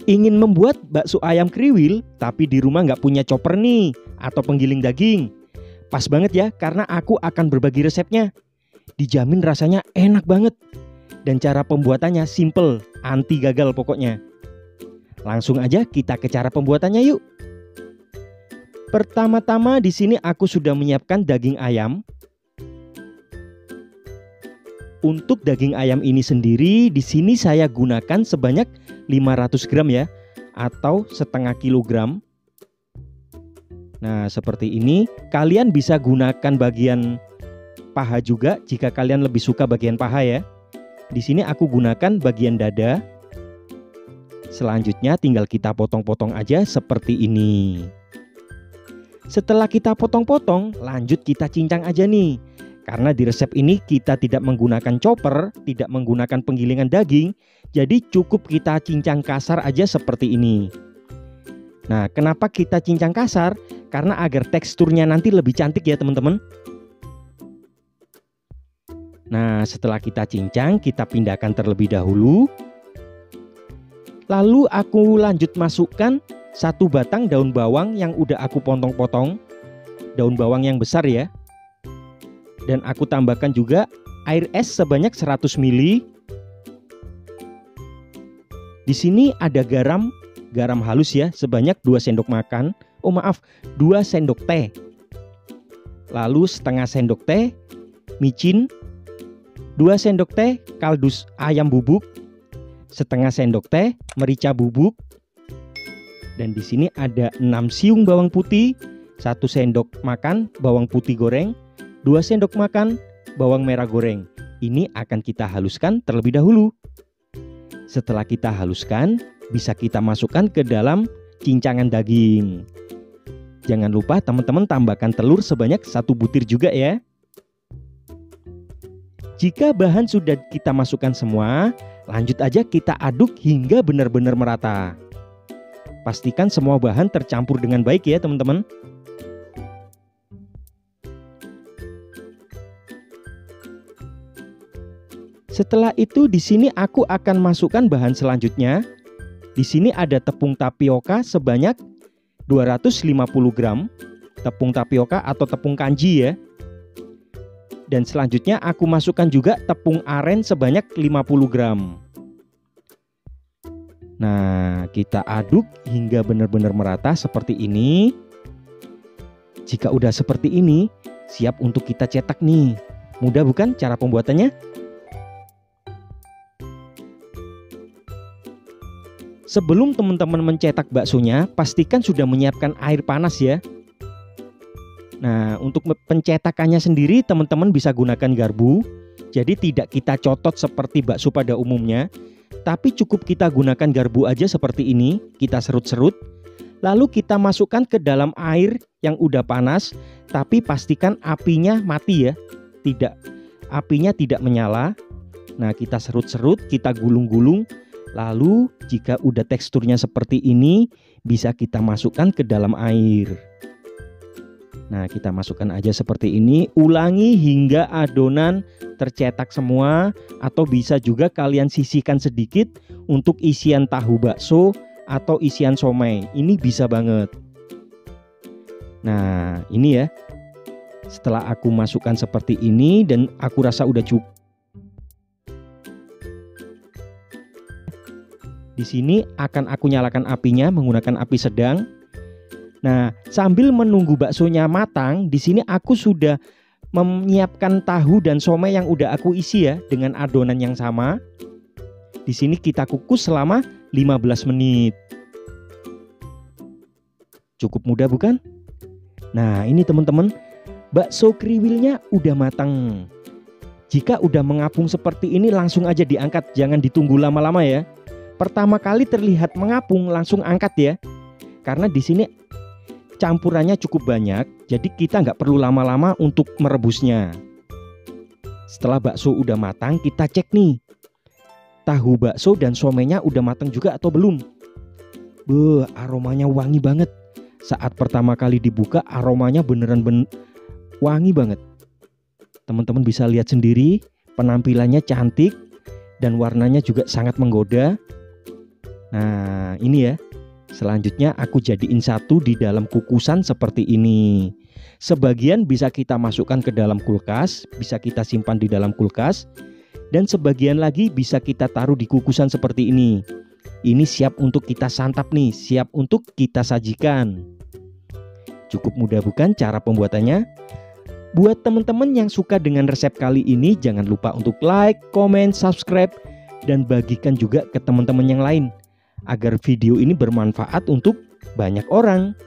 Ingin membuat bakso ayam kriwil, tapi di rumah nggak punya chopper nih, atau penggiling daging. Pas banget ya, karena aku akan berbagi resepnya. Dijamin rasanya enak banget. Dan cara pembuatannya simple, anti gagal pokoknya. Langsung aja kita ke cara pembuatannya yuk. Pertama-tama di sini aku sudah menyiapkan daging ayam. Untuk daging ayam ini sendiri, di sini saya gunakan sebanyak 500 gram ya, atau setengah kilogram. Nah, seperti ini. Kalian bisa gunakan bagian paha juga jika kalian lebih suka bagian paha ya. Di sini aku gunakan bagian dada. Selanjutnya tinggal kita potong-potong aja seperti ini. Setelah kita potong-potong, lanjut kita cincang aja nih. Karena di resep ini kita tidak menggunakan chopper, tidak menggunakan penggilingan daging, jadi cukup kita cincang kasar aja seperti ini. Nah, kenapa kita cincang kasar? Karena agar teksturnya nanti lebih cantik ya teman-teman. Nah, setelah kita cincang, kita pindahkan terlebih dahulu. Lalu aku lanjut masukkan 1 batang daun bawang yang udah aku potong-potong. Daun bawang yang besar ya. Dan aku tambahkan juga air es sebanyak 100 ml. Di sini ada garam halus ya sebanyak 2 sendok makan. 2 sendok teh. Lalu setengah sendok teh micin, 2 sendok teh kaldu ayam bubuk, setengah sendok teh merica bubuk. Dan di sini ada 6 siung bawang putih, 1 sendok makan bawang putih goreng, 2 sendok makan bawang merah goreng. Ini akan kita haluskan terlebih dahulu. Setelah kita haluskan, bisa kita masukkan ke dalam cincangan daging. Jangan lupa teman-teman tambahkan telur sebanyak 1 butir juga ya. Jika bahan sudah kita masukkan semua, lanjut aja kita aduk hingga benar-benar merata. Pastikan semua bahan tercampur dengan baik ya teman-teman. Setelah itu di sini aku akan masukkan bahan selanjutnya. Di sini ada tepung tapioka sebanyak 250 gram. Tepung tapioka atau tepung kanji ya. Dan selanjutnya aku masukkan juga tepung aren sebanyak 50 gram. Nah, kita aduk hingga benar-benar merata seperti ini. Jika udah seperti ini, siap untuk kita cetak nih. Mudah bukan cara pembuatannya? Sebelum teman-teman mencetak baksonya, pastikan sudah menyiapkan air panas ya. Nah, untuk pencetakannya sendiri teman-teman bisa gunakan garpu. Jadi tidak kita cotot seperti bakso pada umumnya, tapi cukup kita gunakan garpu aja seperti ini. Kita serut-serut, lalu kita masukkan ke dalam air yang udah panas, tapi pastikan apinya mati ya. Apinya tidak menyala. Nah, kita serut-serut, kita gulung-gulung. Lalu jika udah teksturnya seperti ini, bisa kita masukkan ke dalam air. Nah, kita masukkan aja seperti ini. Ulangi hingga adonan tercetak semua. Atau bisa juga kalian sisihkan sedikit untuk isian tahu bakso atau isian somai. Ini bisa banget. Nah, ini ya. Setelah aku masukkan seperti ini dan aku rasa udah cukup. Di sini akan aku nyalakan apinya menggunakan api sedang. Nah, sambil menunggu baksonya matang, di sini aku sudah menyiapkan tahu dan somai yang udah aku isi ya dengan adonan yang sama. Di sini kita kukus selama 15 menit. Cukup mudah bukan? Nah, ini teman-teman, bakso kriwilnya udah matang. Jika udah mengapung seperti ini langsung aja diangkat, jangan ditunggu lama-lama ya. Pertama kali terlihat mengapung langsung angkat ya. Karena di sini campurannya cukup banyak, jadi kita nggak perlu lama-lama untuk merebusnya. Setelah bakso udah matang, kita cek nih. Tahu bakso dan somenya udah matang juga atau belum? Aromanya wangi banget. Saat pertama kali dibuka aromanya beneran wangi banget. Teman-teman bisa lihat sendiri, penampilannya cantik dan warnanya juga sangat menggoda. Nah, ini ya. Selanjutnya aku jadiin satu di dalam kukusan seperti ini. Sebagian bisa kita masukkan ke dalam kulkas, bisa kita simpan di dalam kulkas, dan sebagian lagi bisa kita taruh di kukusan seperti ini. Ini siap untuk kita santap nih, siap untuk kita sajikan. Cukup mudah bukan cara pembuatannya? Buat teman-teman yang suka dengan resep kali ini, jangan lupa untuk like, comment, subscribe, dan bagikan juga ke teman-teman yang lain, agar video ini bermanfaat untuk banyak orang.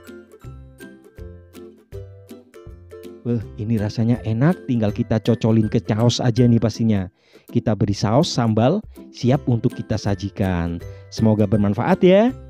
Ini rasanya enak, tinggal kita cocolin ke saus aja nih pastinya. Kita beri saus sambal, siap untuk kita sajikan. Semoga bermanfaat ya.